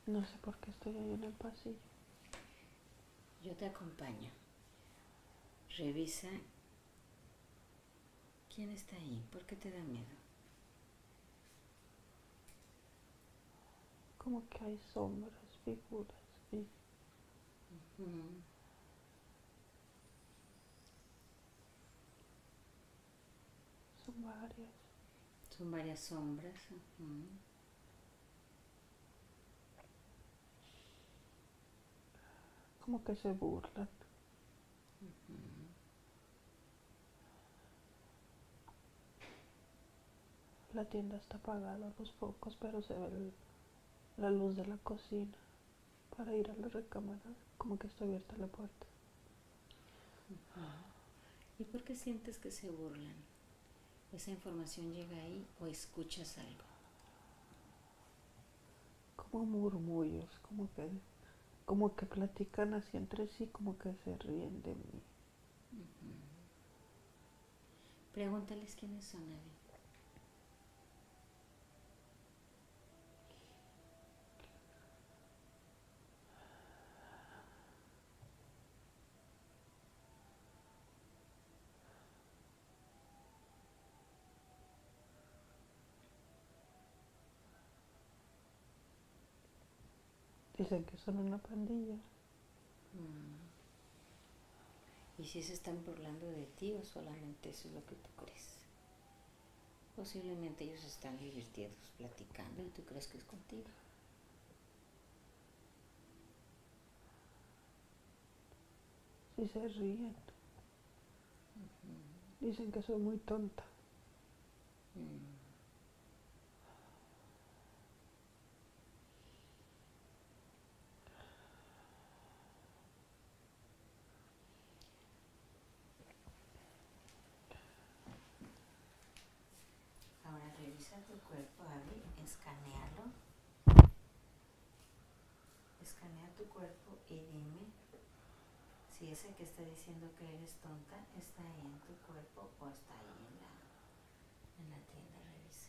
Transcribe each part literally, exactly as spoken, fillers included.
No sé por qué estoy ahí en el pasillo. Yo te acompaño. Revisa quién está ahí, ¿por qué te da miedo? Como que hay sombras, figuras. Y Mm. son varias. Son varias sombras. Uh-huh. Como que se burlan. Uh-huh. La tienda está apagada, los focos, pero se ve el- la luz de la cocina. Para ir a la recámara, como que está abierta la puerta. Uh-huh. ¿Y por qué sientes que se burlan? ¿Esa información llega ahí o escuchas algo? Como murmullos, como que, como que platican así entre sí, como que se ríen de mí. Uh-huh. Pregúntales quiénes son, Abby. Dicen que son una pandilla. Mm. ¿Y si se están burlando de ti o solamente eso es lo que tú crees? Posiblemente ellos están divirtidos platicando y tú crees que es contigo. Sí se ríen. Uh-huh. Dicen que soy muy tonta. Mm. Ahora revisa tu cuerpo, Abby, escanealo. Escanea tu cuerpo y dime si ese que está diciendo que eres tonta está ahí en tu cuerpo o está ahí en la, en la tienda. Revisa.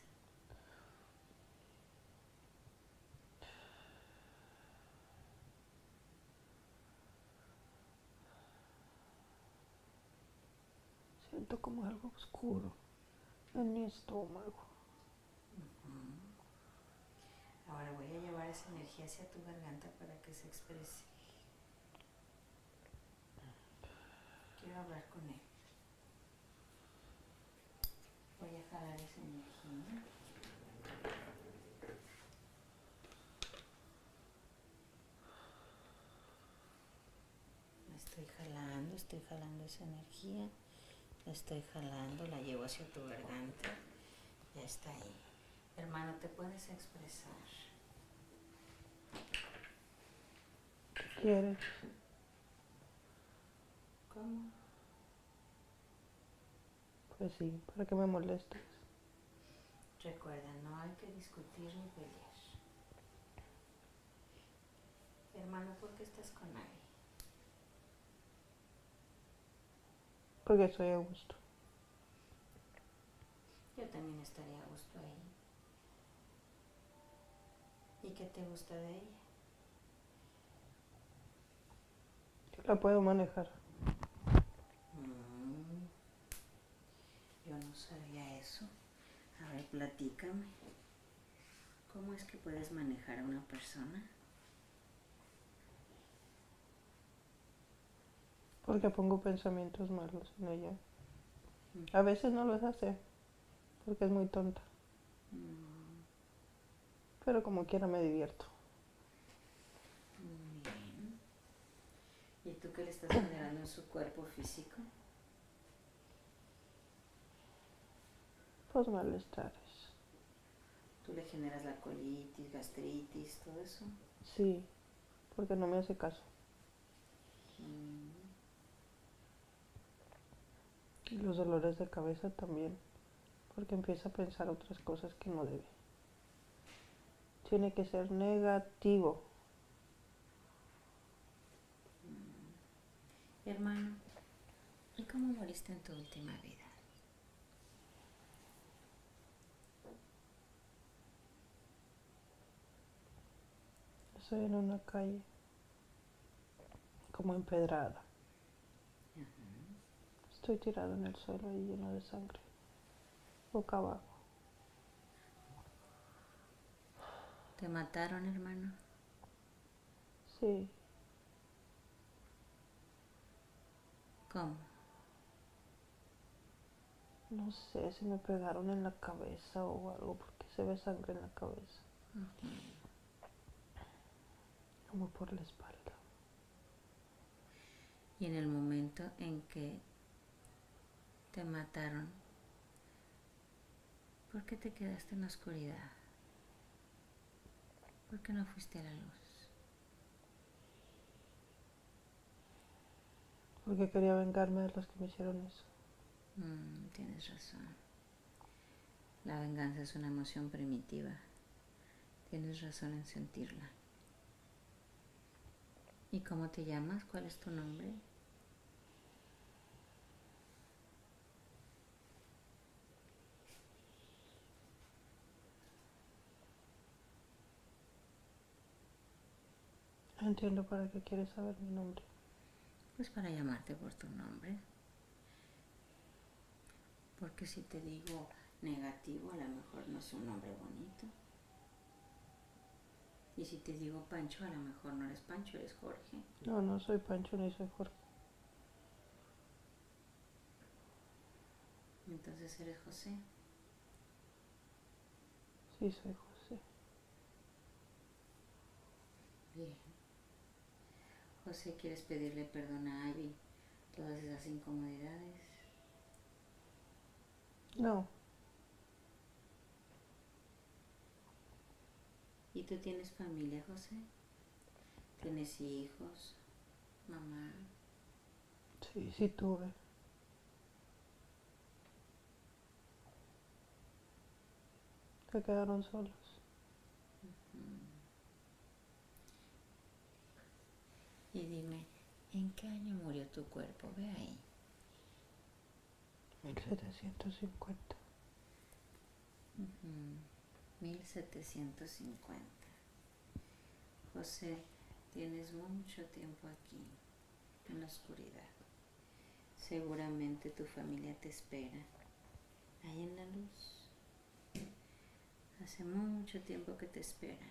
Siento como algo oscuro en mi estómago. Uh-huh. Ahora voy a llevar esa energía hacia tu garganta para que se exprese. Quiero hablar con él. Voy a jalar esa energía. La estoy jalando, estoy jalando esa energía. La estoy jalando, la llevo hacia tu garganta. Ya está ahí. Hermano, ¿te puedes expresar? ¿Qué quieres? ¿Cómo? Pues sí, ¿para qué me molestas? Recuerda, no hay que discutir ni pelear. Hermano, ¿por qué estás con Abby? Porque estoy a gusto. Yo también estaría a gusto ahí. ¿Y qué te gusta de ella? Yo la puedo manejar. Mm, yo no sabía eso. A ver, platícame. ¿Cómo es que puedes manejar a una persona? Porque pongo pensamientos malos en ella. A veces no los hace, porque es muy tonta. Mm, Pero como quiera me divierto. muy bien. ¿Y tú qué le estás generando en su cuerpo físico? Pues malestares. ¿Tú le generas la colitis, gastritis, todo eso? Sí, porque no me hace caso. Mm. Y los dolores de cabeza también, porque empieza a pensar otras cosas que no debe. Tiene que ser negativo. Mm. Hermano, ¿y cómo moriste en tu última vida? Estoy en una calle, como empedrada. Ajá. Estoy tirado en el suelo y lleno de sangre, boca abajo. ¿Te mataron, hermano? Sí, ¿Cómo? no sé si me pegaron en la cabeza o algo porque se ve sangre en la cabeza, Ujú. como por la espalda. Y en el momento en que te mataron, ¿por qué te quedaste en la oscuridad? ¿Por qué no fuiste a la luz? Porque quería vengarme de los que me hicieron eso. Mm, tienes razón. La venganza es una emoción primitiva. Tienes razón en sentirla. ¿Y cómo te llamas? ¿Cuál es tu nombre? No entiendo para qué quieres saber mi nombre. Pues para llamarte por tu nombre. Porque si te digo negativo, a lo mejor no es un nombre bonito. Y si te digo Pancho, a lo mejor no eres Pancho, eres Jorge. No, no soy Pancho ni soy Jorge. Entonces eres José. Sí, soy José. Bien. José, ¿quieres pedirle perdón a Ivy todas esas incomodidades? No, ¿Y tú tienes familia, José? ¿Tienes hijos? ¿Mamá? sí, sí tuve. Se quedaron solos. Y dime, ¿en qué año murió tu cuerpo? Ve ahí. mil setecientos cincuenta. Uh-huh. mil setecientos cincuenta. José, tienes mucho tiempo aquí, en la oscuridad. Seguramente tu familia te espera ahí en la luz. Hace mucho tiempo que te esperan.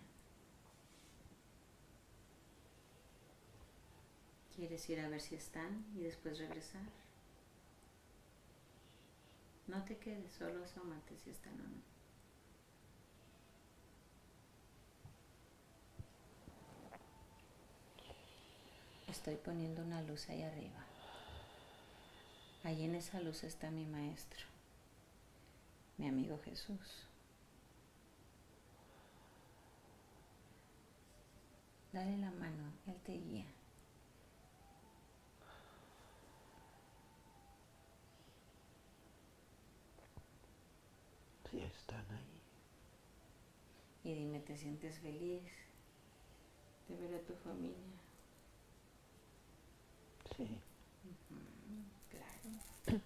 ¿Quieres ir a ver si están y después regresar? No te quedes, solo asómate si están o no. Estoy poniendo una luz ahí arriba. Ahí en esa luz está mi maestro, mi amigo Jesús. Dale la mano, Él te guía. Sí, están ahí. Y dime, ¿te sientes feliz de ver a tu familia? Sí. Uh-huh, claro.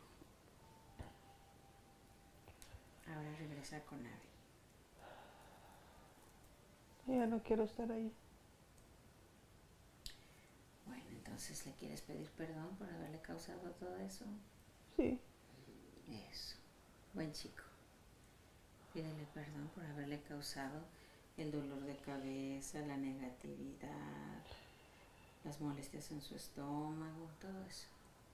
Ahora regresa con Abby. Ya no quiero estar ahí. Bueno, entonces le quieres pedir perdón por haberle causado todo eso. Sí. Eso. Buen chico. Pídele perdón por haberle causado el dolor de cabeza, la negatividad, las molestias en su estómago, todo eso.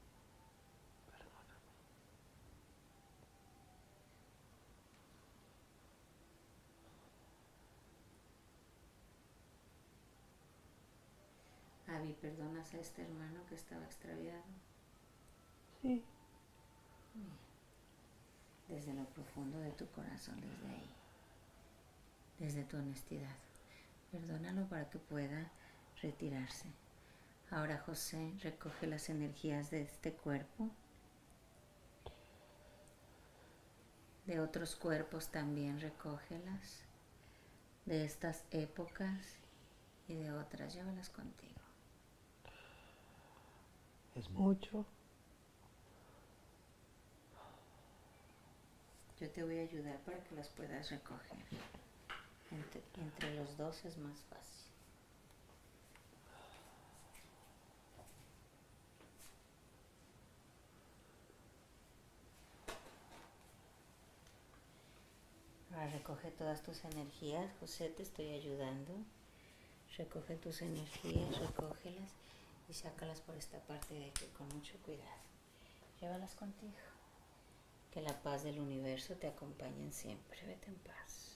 Abby, ¿perdonas a este hermano que estaba extraviado? Sí. Bien. Desde lo profundo de tu corazón, desde ahí, desde tu honestidad. Perdónalo para que pueda retirarse. Ahora, José, recoge las energías de este cuerpo, de otros cuerpos también recógelas, de estas épocas y de otras, llévalas contigo. Es mucho. Yo te voy a ayudar para que las puedas recoger. Entre, entre los dos es más fácil. Recoge todas tus energías, José, te estoy ayudando. Recoge tus energías, recógelas y sácalas por esta parte de aquí con mucho cuidado. Llévalas contigo. Que la paz del universo te acompañe siempre. Vete en paz.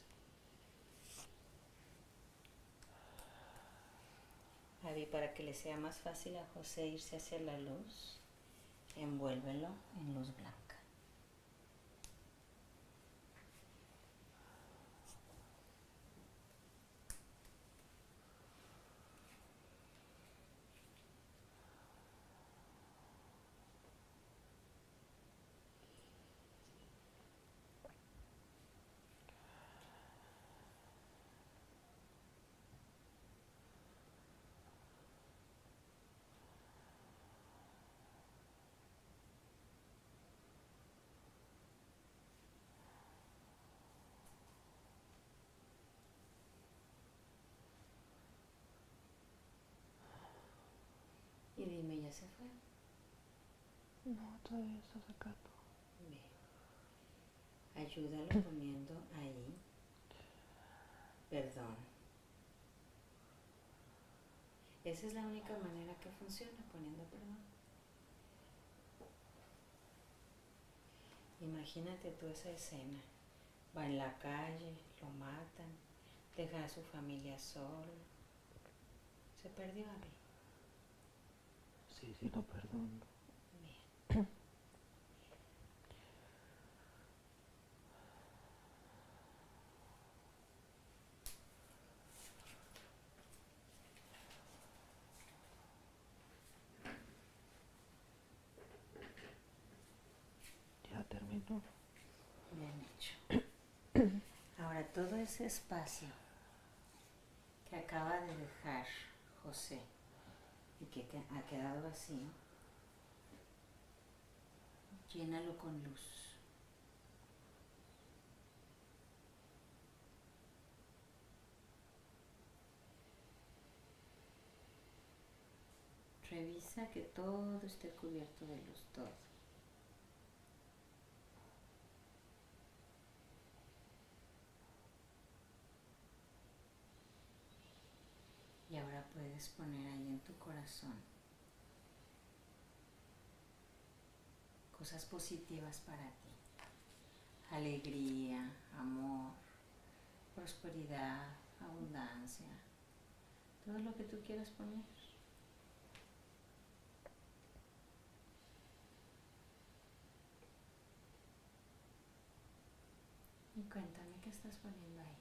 Avi, para que le sea más fácil a José irse hacia la luz, envuélvelo en luz blanca. Y dime, ¿ya se fue? No, todavía está sacando. Bien. Ayúdalo poniendo ahí. Perdón. Esa es la única manera que funciona, poniendo perdón. Imagínate tú esa escena. Va en la calle, lo matan, deja a su familia solo. Se perdió a mí. Sí, sí, lo perdono. Bien. Ya terminó. Bien hecho. Ahora todo ese espacio que acaba de dejar José y que ha quedado vacío, llénalo con luz. Revisa que todo esté cubierto de luz, todo. Y ahora puedes poner ahí en tu corazón cosas positivas para ti. Alegría, amor, prosperidad, abundancia, todo lo que tú quieras poner. Y cuéntame qué estás poniendo ahí.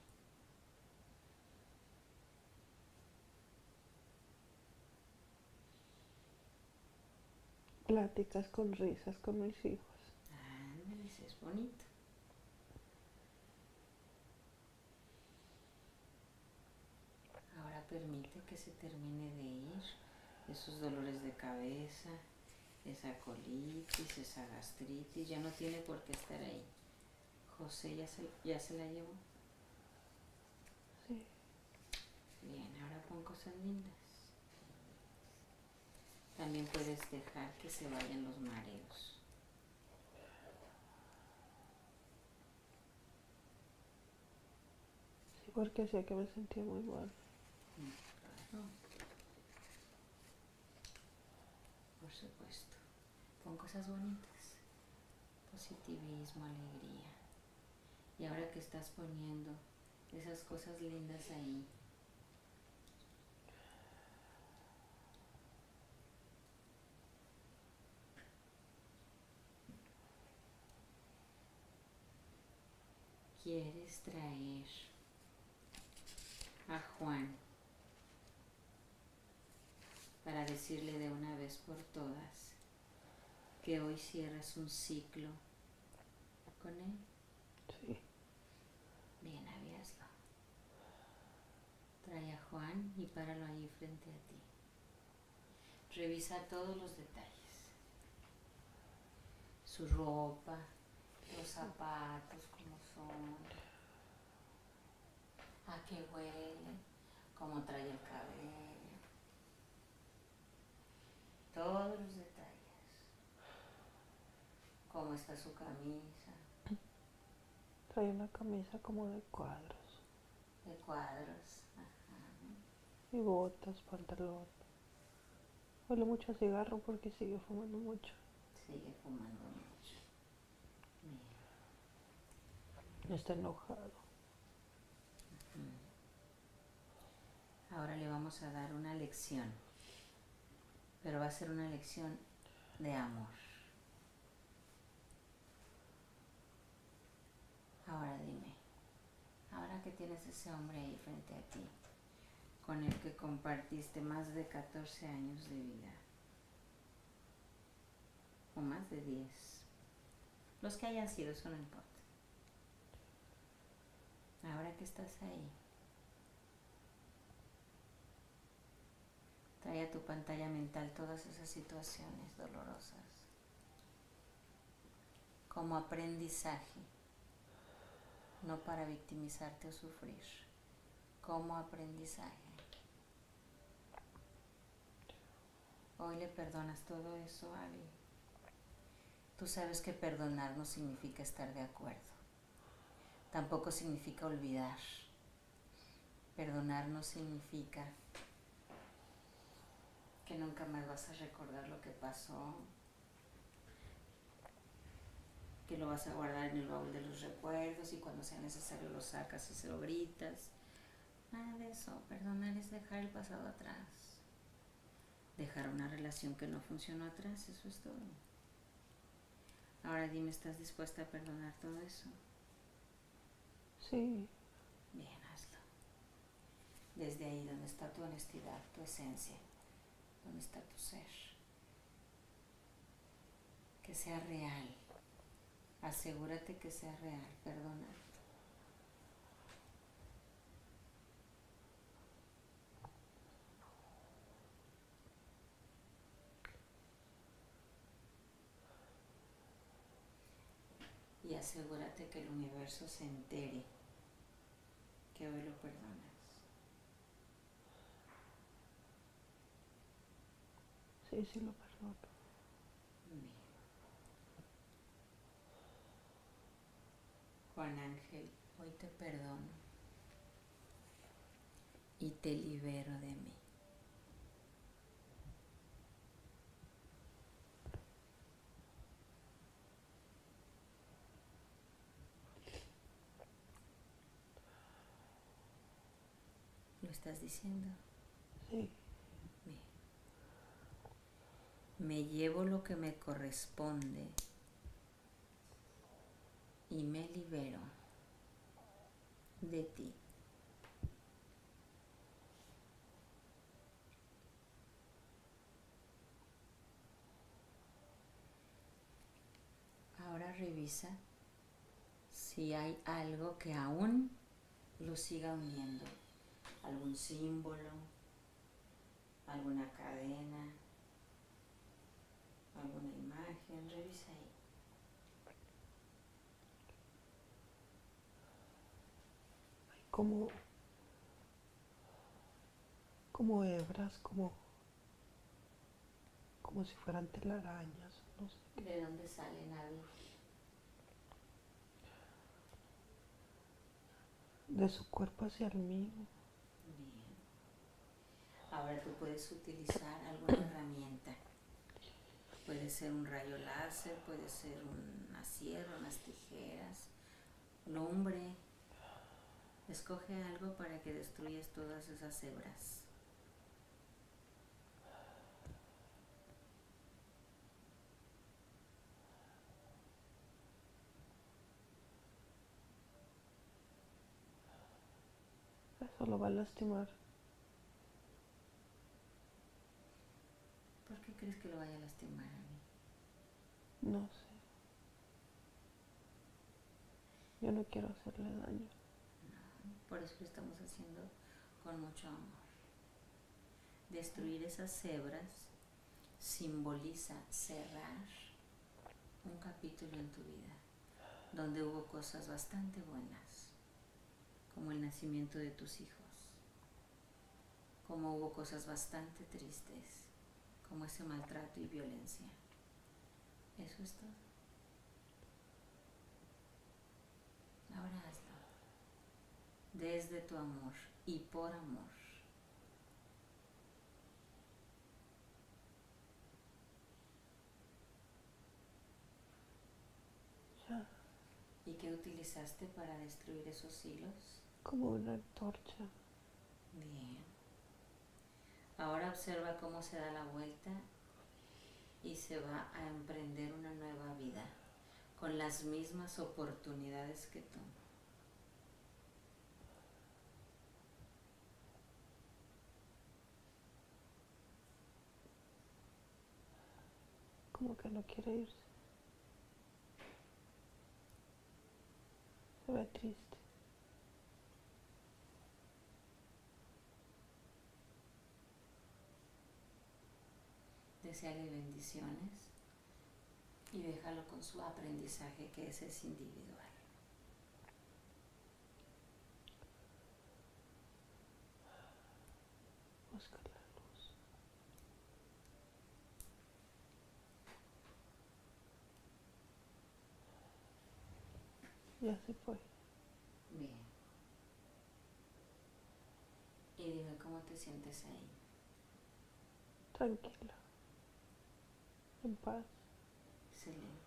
Pláticas con risas con mis hijos. Ándale, sí, es bonito. Ahora permite que se termine de ir esos dolores de cabeza, esa colitis, esa gastritis, ya no tiene por qué estar ahí. José ya se, ya se la llevó. Sí. Bien, ahora pon cosas lindas. También puedes dejar que se vayan los mareos. Sí, porque hacía que me sentía muy mal. Claro. Por supuesto. Pon cosas bonitas. Positivismo, alegría. Y ahora que estás poniendo esas cosas lindas ahí, quieres traer a Juan para decirle de una vez por todas que hoy cierras un ciclo con él. Sí. Bien, habíaslo. Trae a Juan y páralo ahí frente a ti. Revisa todos los detalles. Su ropa, los zapatos, cómo son, a qué huele, cómo trae el cabello. Todos los detalles. Cómo está su camisa. Trae una camisa como de cuadros. De cuadros. Ajá. Y botas, pantalón. Huele mucho a cigarro porque sigue fumando mucho. Sigue fumando mucho. Bien. Está enojado. Ahora le vamos a dar una lección, pero va a ser una lección de amor. Ahora dime, ahora que tienes ese hombre ahí frente a ti, con el que compartiste más de catorce años de vida, o más de diez, los que hayan sido, eso no importa. Ahora que estás ahí, trae a tu pantalla mental todas esas situaciones dolorosas como aprendizaje, no para victimizarte o sufrir, como aprendizaje. Hoy le perdonas todo eso, Abby. Tú sabes que perdonar no significa estar de acuerdo. Tampoco significa olvidar. Perdonar no significa que nunca más vas a recordar lo que pasó, que lo vas a guardar en el baúl de los recuerdos y cuando sea necesario lo sacas y se lo gritas. Nada de eso. Perdonar es dejar el pasado atrás. Dejar una relación que no funcionó atrás, eso es todo. Ahora dime, ¿estás dispuesta a perdonar todo eso? Sí. Bien, hazlo. Desde ahí donde está tu honestidad, tu esencia, donde está tu ser. Que sea real. Asegúrate que sea real, perdona. Y asegúrate que el universo se entere que hoy lo perdonas. Sí, sí lo perdono. Bien. Juan Ángel, hoy te perdono y te libero de mí. ¿Lo estás diciendo? Sí. Bien. Me llevo lo que me corresponde y me libero de ti. Ahora revisa si hay algo que aún lo siga uniendo. Algún símbolo, alguna cadena, alguna imagen. Revisa ahí. Como, como hebras, como, como si fueran telarañas, no sé. ¿De dónde salen, Abby? De su cuerpo hacia el mío. Bien. Ahora tú puedes utilizar alguna herramienta. Puede ser un rayo láser, puede ser una sierra, unas tijeras, lumbre. Escoge algo para que destruyas todas esas hebras. Eso lo va a lastimar. ¿Por qué crees que lo vaya a lastimar, Abby? No sé. Yo no quiero hacerle daño. No, por eso lo estamos haciendo con mucho amor. Destruir esas hebras simboliza cerrar un capítulo en tu vida donde hubo cosas bastante buenas, como el nacimiento de tus hijos, como hubo cosas bastante tristes, como ese maltrato y violencia. Eso es todo. Ahora hazlo. Desde tu amor y por amor. Ya. ¿Y qué utilizaste para destruir esos hilos? Como una antorcha. Bien. Ahora observa cómo se da la vuelta y se va a emprender una nueva vida con las mismas oportunidades que tú. Como que no quiere irse. Se ve triste. Deseale bendiciones y déjalo con su aprendizaje, que ese es individual. Busca la luz. Ya se fue. Bien. Y dime cómo te sientes ahí. Tranquila. En paz. Excelente.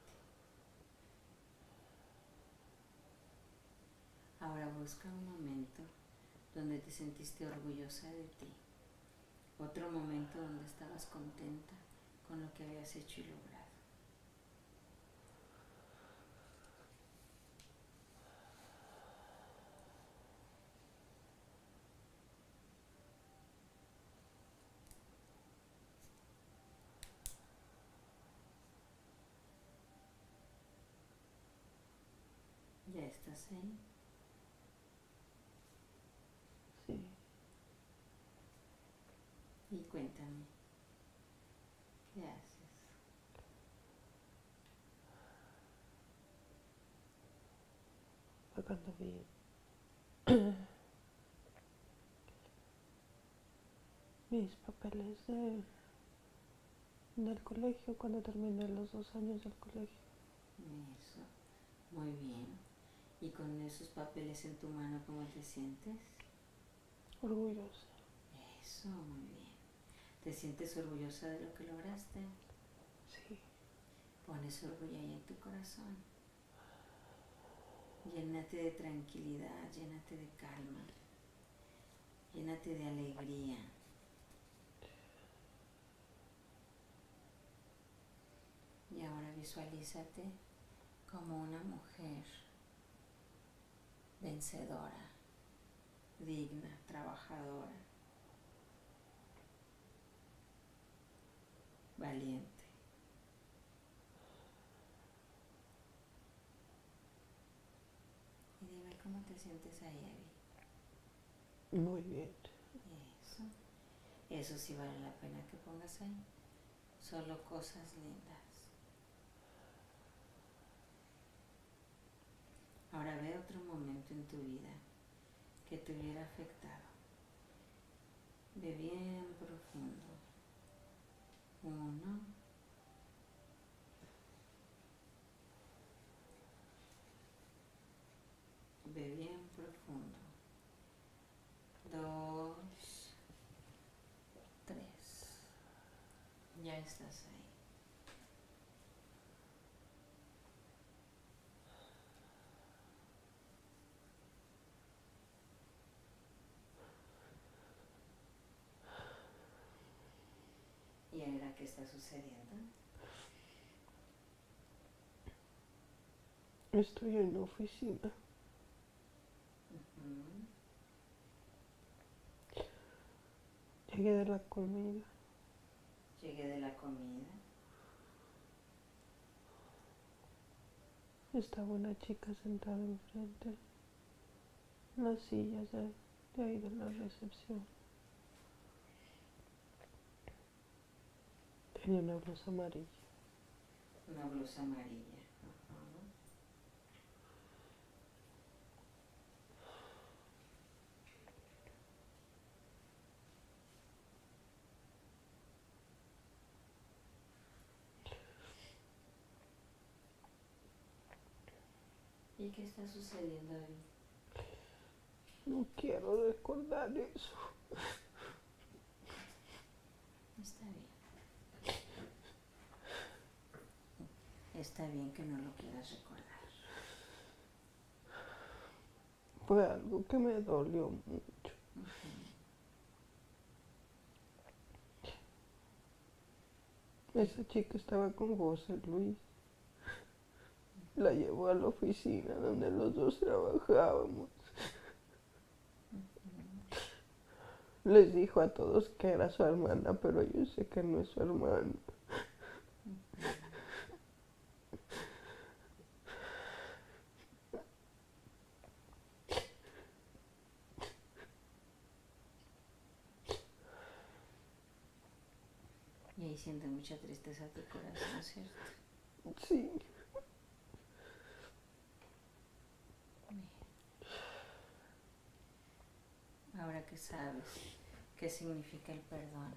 Ahora busca un momento donde te sentiste orgullosa de ti. Otro momento donde estabas contenta con lo que habías hecho y logrado. ¿Ya estás ahí? Sí. Y cuéntame, ¿qué haces? Fue cuando vi mis papeles de, del colegio, cuando terminé los dos años del colegio. Eso, muy bien. ¿Y con esos papeles en tu mano, cómo te sientes? Orgullosa. Eso, muy bien. ¿Te sientes orgullosa de lo que lograste? Sí. Pon ese orgullo ahí en tu corazón. Llénate de tranquilidad, llénate de calma, llénate de alegría. Y ahora visualízate como una mujer vencedora, digna, trabajadora, valiente. Y dime cómo te sientes ahí, Abby. Muy bien. Eso, eso sí vale la pena que pongas ahí. Solo cosas lindas. Ahora ve otro momento en tu vida que te hubiera afectado. Ve bien profundo. Uno. Ve bien profundo. Dos. Tres. Ya estás ahí. ¿Y ahora qué está sucediendo? Estoy en la oficina. Uh-huh. Llegué de la comida. Llegué de la comida. Estaba una chica sentada enfrente, en las sillas de, de ahí de la recepción. Tenía una blusa amarilla. Una blusa amarilla. Uh-huh. ¿Y qué está sucediendo ahí? No quiero recordar eso. Está bien. Está bien que no lo quieras recordar. Fue algo que me dolió mucho. Uh-huh. Esa chica estaba con José Luis. La llevó a la oficina donde los dos trabajábamos. Uh-huh. Les dijo a todos que era su hermana, pero yo sé que no es su hermana. Y ahí siente mucha tristeza tu corazón, ¿cierto? Sí. Bien. Ahora que sabes qué significa el perdón,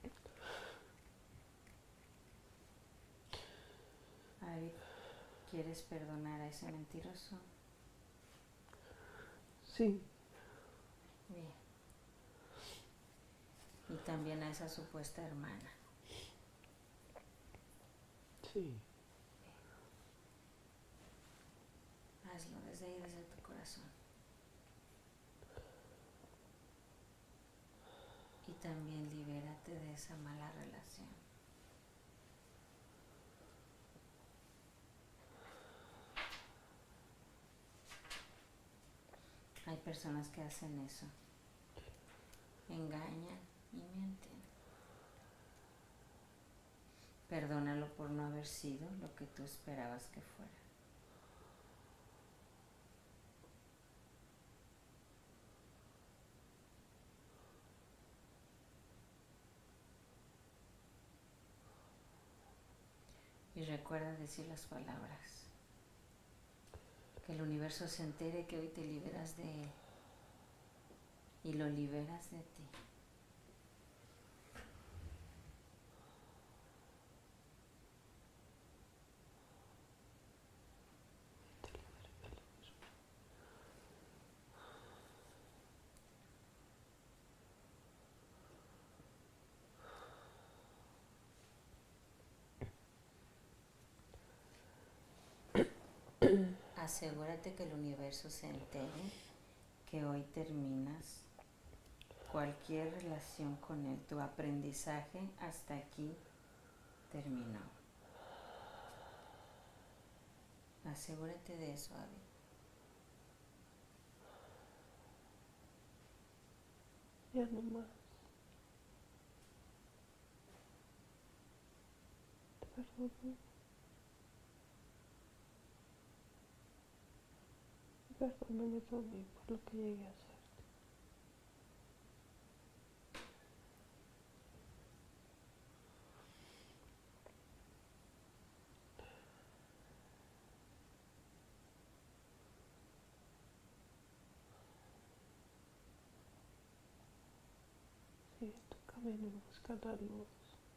Ari, ¿quieres perdonar a ese mentiroso? Sí. Bien. Y también a esa supuesta hermana. Sí. Hazlo desde ahí, desde tu corazón. Y también libérate de esa mala relación. Hay personas que hacen eso. Engañan y mienten. Perdónalo por no haber sido lo que tú esperabas que fuera. Y recuerda decir las palabras. Que el universo se entere que hoy te liberas de él. Y lo liberas de ti. Asegúrate que el universo se entere que hoy terminas cualquier relación con él. Tu aprendizaje hasta aquí terminó. Asegúrate de eso, Abby. Ya no más. Te perdono. Perdóname también por lo que llegué a hacer. Sigue tu camino y busca la luz.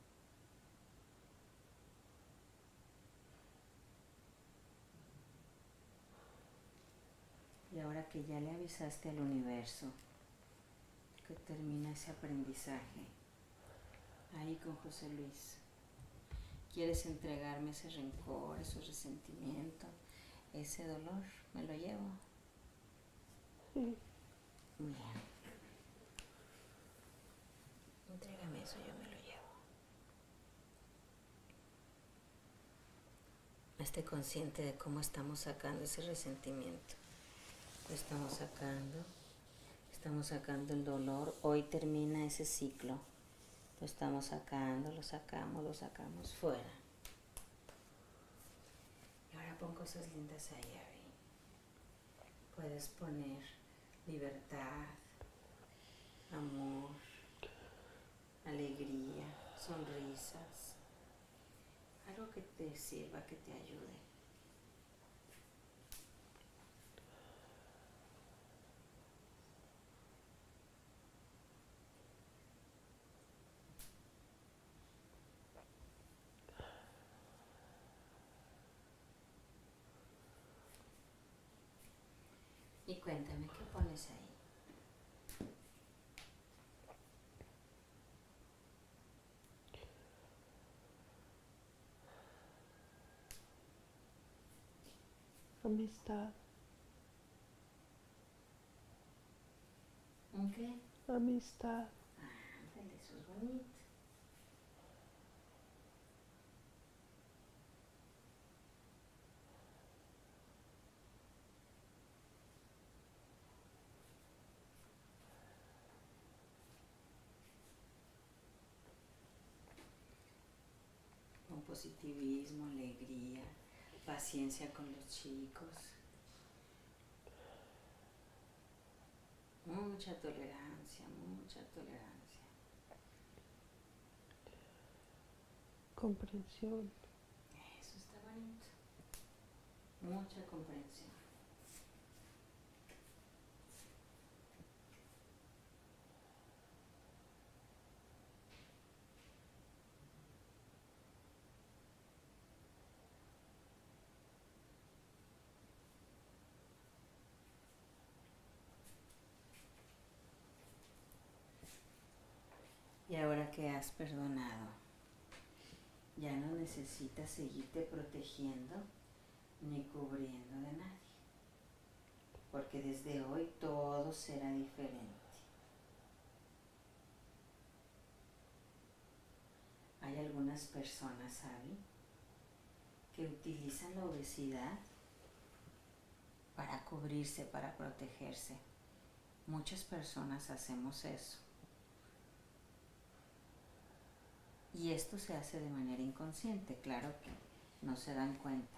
Y ahora que ya le avisaste al universo que termina ese aprendizaje, ahí con José Luis, ¿quieres entregarme ese rencor, ese resentimiento, ese dolor? ¿Me lo llevo? Sí. Bien. Entrégame eso, yo me lo llevo. Esté consciente de cómo estamos sacando ese resentimiento. Lo estamos sacando. Estamos sacando el dolor. Hoy termina ese ciclo. Lo estamos sacando, lo sacamos, lo sacamos fuera. Y ahora pon cosas lindas ahí, Abby. Puedes poner libertad, amor, alegría, sonrisas. Algo que te sirva, que te ayude. Cuéntame, ¿qué pones ahí? Amistad. ¿Un qué? Amistad. Ándale, eso es bonito. Con positivismo, alegría, paciencia con los chicos. Mucha tolerancia, mucha tolerancia. Comprensión. Eso está bonito. Mucha comprensión. Y ahora que has perdonado, ya no necesitas seguirte protegiendo ni cubriendo de nadie, porque desde hoy todo será diferente. Hay algunas personas, ¿saben?, que utilizan la obesidad para cubrirse, para protegerse. Muchas personas hacemos eso. Y esto se hace de manera inconsciente, claro que no se dan cuenta.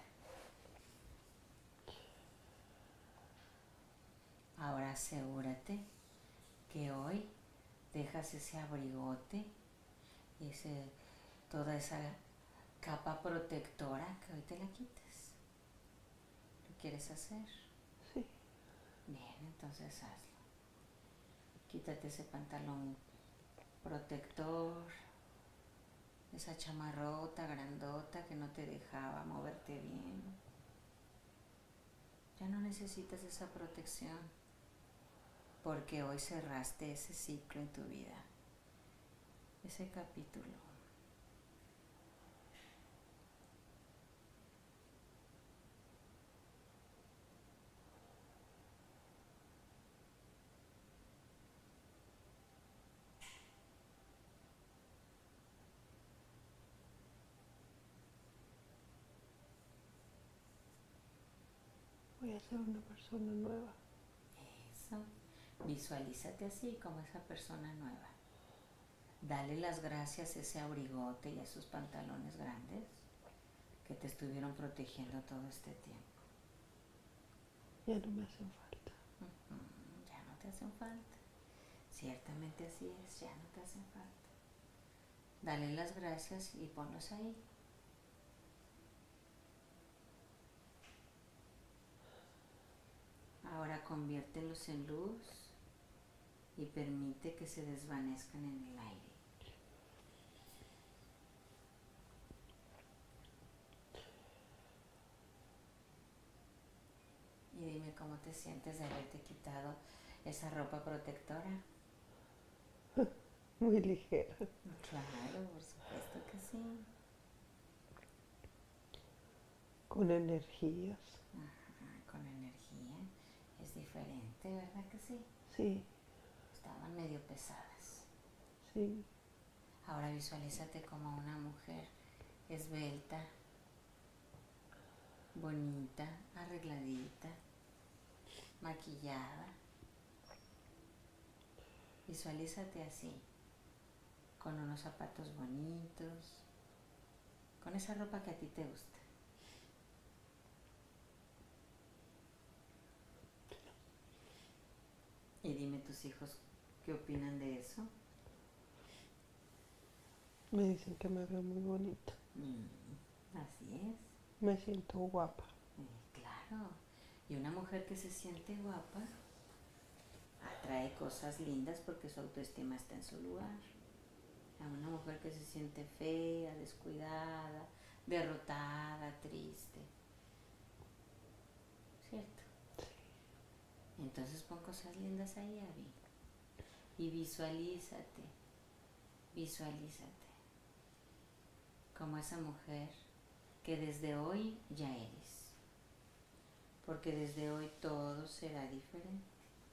Ahora asegúrate que hoy dejas ese abrigote, ese, toda esa capa protectora, que hoy te la quites. ¿Lo quieres hacer? Sí. Bien, entonces hazlo. Quítate ese pantalón protector, esa chamarrota grandota que no te dejaba moverte bien. Ya no necesitas esa protección, porque hoy cerraste ese ciclo en tu vida, ese capítulo. Voy a ser una persona nueva. Eso. Visualízate así, como esa persona nueva. Dale las gracias a ese abrigote y a esos pantalones grandes que te estuvieron protegiendo todo este tiempo. Ya no me hacen falta. Uh-huh. Ya no te hacen falta. Ciertamente así es, ya no te hacen falta. Dale las gracias y ponlos ahí. Ahora conviértelos en luz y permite que se desvanezcan en el aire. Y dime cómo te sientes de haberte quitado esa ropa protectora. Muy ligera. Claro, por supuesto que sí. Con energías. Ajá, con energía. Es diferente, ¿verdad que sí? Sí. Estaban medio pesadas. Sí. Ahora visualízate como una mujer esbelta, bonita, arregladita, maquillada. Visualízate así, con unos zapatos bonitos, con esa ropa que a ti te gusta. Y dime tus hijos qué opinan de eso. Me dicen que me veo muy bonita. Mm, así es. Me siento guapa. Eh, claro. Y una mujer que se siente guapa atrae cosas lindas porque su autoestima está en su lugar. A una mujer que se siente fea, descuidada, derrotada, triste. ¿Cierto? Entonces pon cosas lindas ahí, Abby. Y visualízate, visualízate como esa mujer que desde hoy ya eres. Porque desde hoy todo será diferente.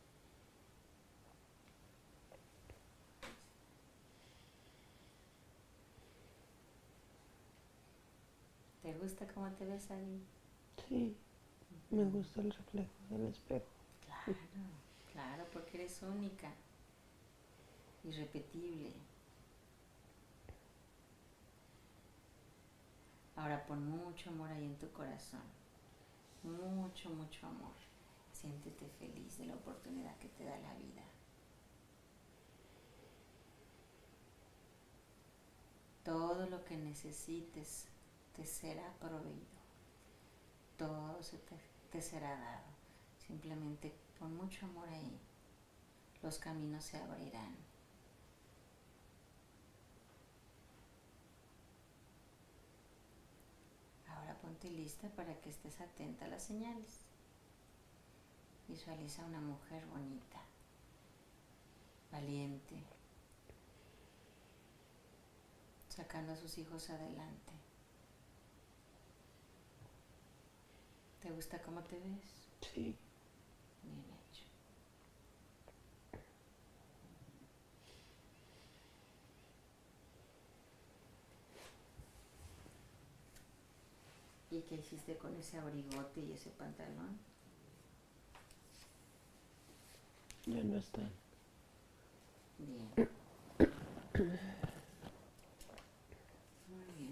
¿Te gusta cómo te ves, Abby? Sí, me gusta el reflejo del espejo. Claro, claro, porque eres única, irrepetible. Ahora pon mucho amor ahí en tu corazón, mucho, mucho amor. Siéntete feliz de la oportunidad que te da la vida. Todo lo que necesites te será proveído, todo se te, te será dado. Simplemente pon mucho amor ahí, los caminos se abrirán. Ahora ponte lista para que estés atenta a las señales. Visualiza una mujer bonita, valiente, sacando a sus hijos adelante. ¿Te gusta cómo te ves? Sí. Bien hecho. ¿Y qué hiciste con ese abrigote y ese pantalón? Ya no están. Bien. Muy bien.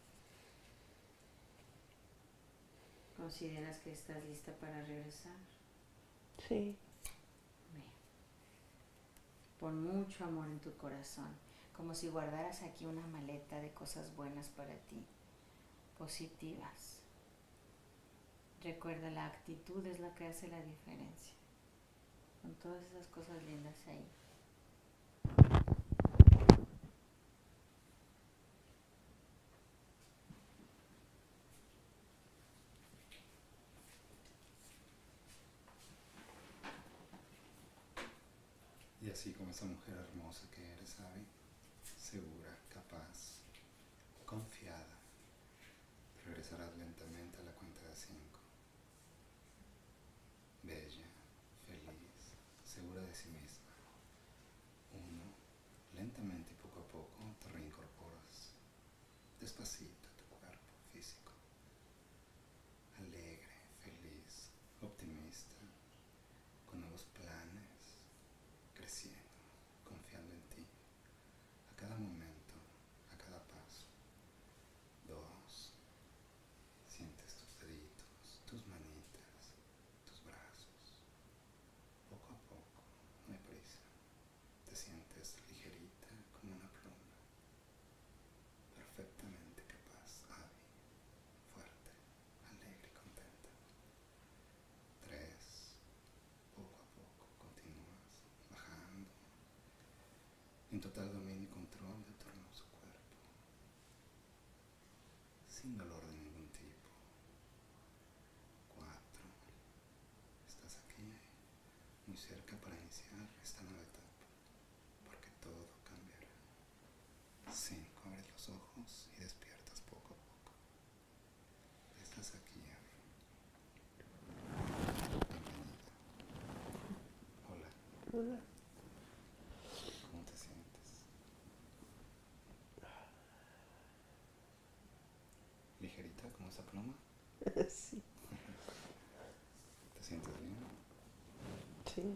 ¿Consideras que estás lista para regresar? Sí. Bien. Pon mucho amor en tu corazón, como si guardaras aquí una maleta de cosas buenas para ti, positivas. Recuerda, la actitud es lo que hace la diferencia. Con todas esas cosas lindas ahí. Y así como esa mujer hermosa que eres, Abby, segura, capaz, confiada, regresarás lentamente a la cuenta de cinco. Bella, feliz, segura de sí misma. Uno, lentamente y poco a poco te reincorporas, despacito a tu cuerpo físico. Alegre, feliz, optimista, con nuevos planes, creciendo, confiando en ti, a cada momento, a cada paso. Dos, sientes tus deditos, tus manitas, tus brazos, poco a poco, no hay prisa, te sientes ligerita como una pluma, perfectamente capaz, Abby, fuerte, alegre y contenta. Tres, poco a poco continúas bajando, en total dominio y control de tu hermoso cuerpo, sin dolor de ningún tipo. Cuatro, estás aquí, muy cerca para iniciar esta nueva etapa, porque todo cambiará. Cinco, abres los ojos y despiertas poco a poco. Estás aquí, Abby. Bienvenida. Hola, Hola. ¿cómo te sientes? ¿Ligerita como esa pluma? Sí. ¿Te sientes bien? Sí.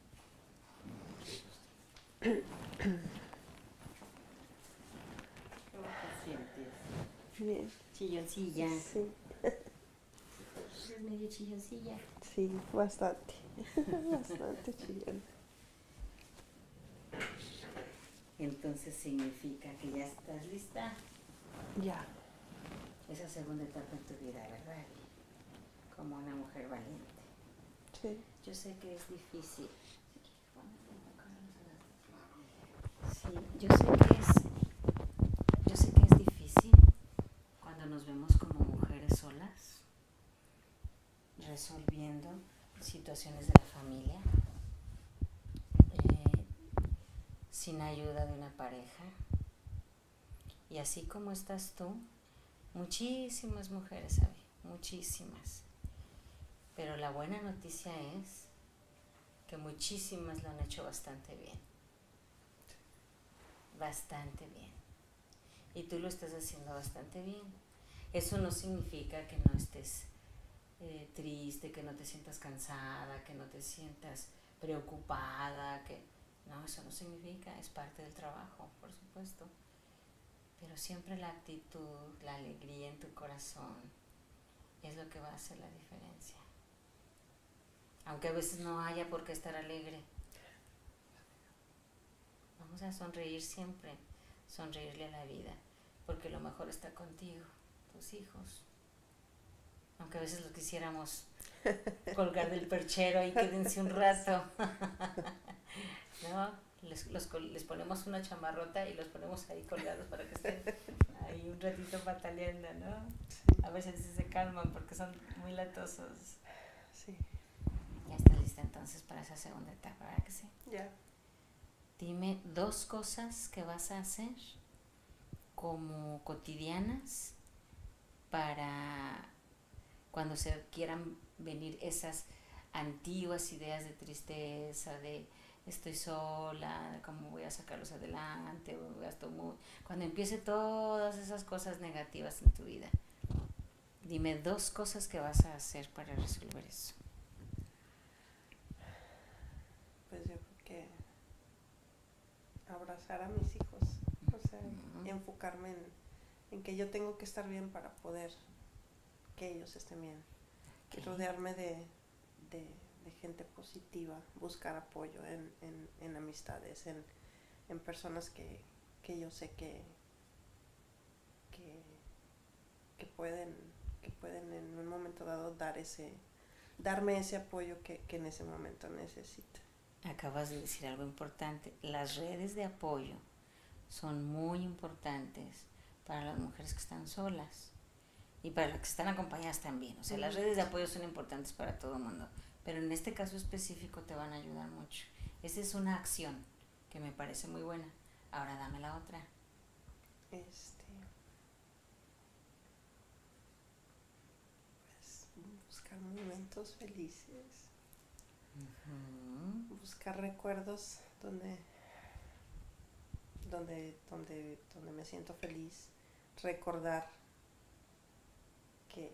¿Cómo te sientes? Bien. Chilloncilla. Sí. ¿Eres medio chilloncilla? Sí, bastante. Bastante chillón. Entonces significa que ya estás lista. Ya. Esa segunda etapa en tu vida, ¿verdad? Como una mujer valiente. Sí. Yo sé que es difícil. Sí, yo sé que es, yo sé que es difícil cuando nos vemos como mujeres solas, resolviendo situaciones de la familia, eh, sin ayuda de una pareja. Y así como estás tú, muchísimas mujeres, ¿sabes? Muchísimas. Pero la buena noticia es que muchísimas lo han hecho bastante bien. Bastante bien. Y tú lo estás haciendo bastante bien. Eso no significa que no estés eh, triste, que no te sientas cansada, que no te sientas preocupada, que no, eso no significa, es parte del trabajo, por supuesto. Pero siempre la actitud, la alegría en tu corazón es lo que va a hacer la diferencia. Aunque a veces no haya por qué estar alegre. Vamos a sonreír siempre, sonreírle a la vida, porque lo mejor está contigo, tus hijos. Aunque a veces los quisiéramos colgar del perchero y quédense un rato. ¿No? Les, los, les ponemos una chamarrota y los ponemos ahí colgados para que estén ahí un ratito pataleando, ¿no? Sí. A veces se calman porque son muy latosos. Sí. Ya estás lista entonces para esa segunda etapa, ¿verdad que sí? Ya. Yeah. Dime dos cosas que vas a hacer como cotidianas para cuando se quieran venir esas antiguas ideas de tristeza, de estoy sola, de cómo voy a sacarlos adelante, o gasto muy... Cuando empiece todas esas cosas negativas en tu vida, dime dos cosas que vas a hacer para resolver eso. Pues yo creo que abrazar a mis hijos, o sea, uh-huh. enfocarme en, en que yo tengo que estar bien para poder que ellos estén bien, okay. rodearme de, de, de gente positiva, buscar apoyo en, en, en amistades, en, en personas que, que yo sé que, que, que, pueden, que pueden en un momento dado dar ese, darme ese apoyo que, que en ese momento necesito. Acabas de decir algo importante. Las redes de apoyo son muy importantes para las mujeres que están solas y para las que están acompañadas también. O sea, las redes de apoyo son importantes para todo el mundo, pero en este caso específico te van a ayudar mucho. Esa es una acción que me parece muy buena. Ahora dame la otra. Este, pues buscar momentos felices. Uh-huh. Buscar recuerdos donde, donde, donde, donde me siento feliz. Recordar que,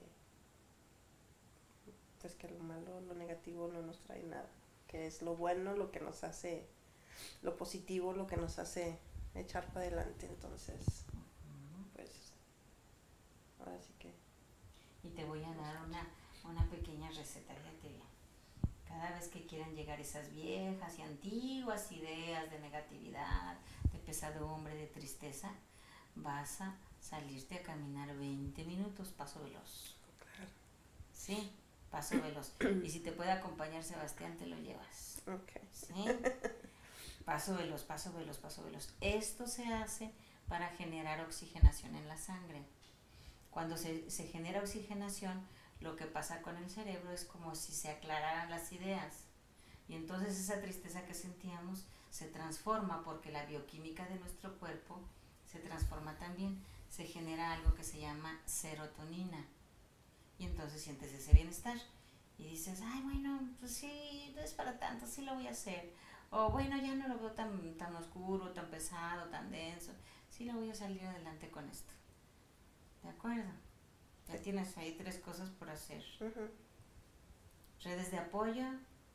pues que lo malo, lo negativo no nos trae nada. Que es lo bueno, lo que nos hace, lo positivo, lo que nos hace echar para adelante. Entonces, uh-huh. pues, ahora sí que. Y te voy a dar una, una pequeña receta, fíjate bien. Cada vez que quieran llegar esas viejas y antiguas ideas de negatividad, de pesadumbre, de tristeza, vas a salirte a caminar veinte minutos, paso veloz. Claro. Sí, paso veloz. Y si te puede acompañar Sebastián, te lo llevas. Okay. Sí. Paso veloz, paso veloz, paso veloz. Esto se hace para generar oxigenación en la sangre. Cuando se, se genera oxigenación, lo que pasa con el cerebro es como si se aclararan las ideas. Y entonces esa tristeza que sentíamos se transforma porque la bioquímica de nuestro cuerpo se transforma también. Se genera algo que se llama serotonina. Y entonces sientes ese bienestar. Y dices, ay, bueno, pues sí, no es para tanto, sí lo voy a hacer. O bueno, ya no lo veo tan, tan oscuro, tan pesado, tan denso. Sí lo voy a salir adelante con esto. ¿De acuerdo? Ya tienes ahí tres cosas por hacer. Uh-huh. Redes de apoyo,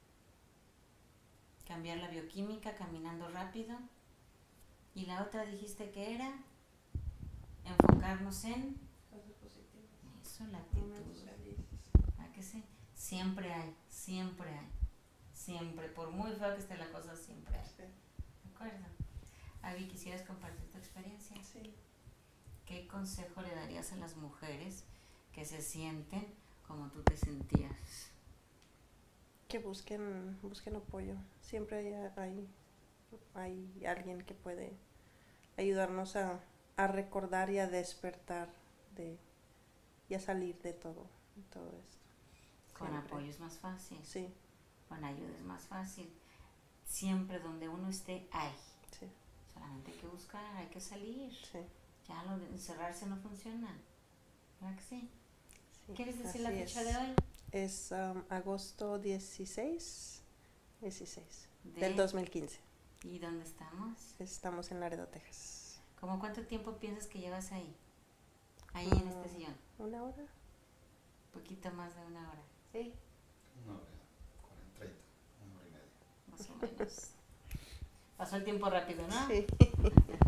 cambiar la bioquímica caminando rápido. Y la otra dijiste que era enfocarnos en cosas positivas. Eso, la actitud. ¿A qué sí? Siempre hay, siempre hay. Siempre, por muy feo que esté la cosa, siempre hay. Sí. ¿De acuerdo? Avi, ¿quisieras compartir tu experiencia? Sí. ¿Qué consejo le darías a las mujeres que se sienten como tú te sentías? Que busquen, busquen apoyo. Siempre hay, hay, hay alguien que puede ayudarnos a, a recordar y a despertar de, y a salir de todo, de todo esto. Con Siempre. apoyo es más fácil. Sí, Con ayuda es más fácil. Siempre donde uno esté, hay. sí, Solamente hay que buscar, hay que salir. sí. Ya lo de encerrarse no funciona. ¿Verdad que sí? sí, ¿Quieres decir así la fecha es. de hoy? Es um, agosto dieciséis, dieciséis De- del dos mil quince. ¿Y dónde estamos? Estamos en Laredo, Texas. ¿Cómo cuánto tiempo piensas que llevas ahí? Ahí en este Mm, sillón. ¿Una hora? Poquito más de una hora. ¿Sí? Una hora, cuarenta, treinta, una hora y media. Más o menos. Pasó el tiempo rápido, ¿no? Sí.